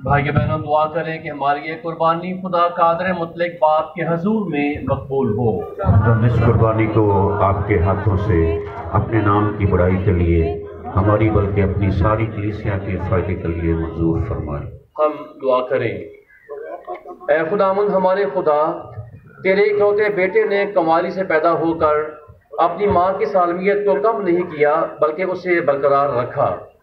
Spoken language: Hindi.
भाई बहनों, दुआ करें कि हमारी ये कुर्बानी खुदा कादर मुतलक बाप के हजूर में मकबूल हो। हम इस कुर्बानी को आपके हाथों से अपने नाम की बड़ाई के लिए हमारी बल्कि अपनी सारी कलीसिया के फायदे के लिए मंजूर फरमाए। हम दुआ करें। ऐ खुदावंद हमारे खुदा, तेरे इकलौते बेटे ने कमाली से पैदा होकर अपनी माँ की सालमियत को कम नहीं किया बल्कि उसे बरकरार रखा।